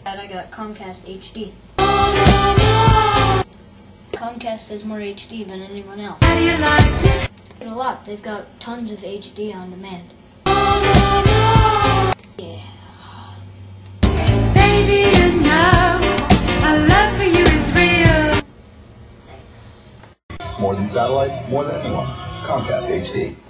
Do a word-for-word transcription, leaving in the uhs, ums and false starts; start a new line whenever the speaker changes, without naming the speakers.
And I got Comcast H D. Comcast has more H D than anyone else.
How do you like it?
A lot. They've got tons of H D on demand. Yeah.
Baby, you know our love for you is real.
Thanks.
More than satellite, more than anyone. Comcast H D.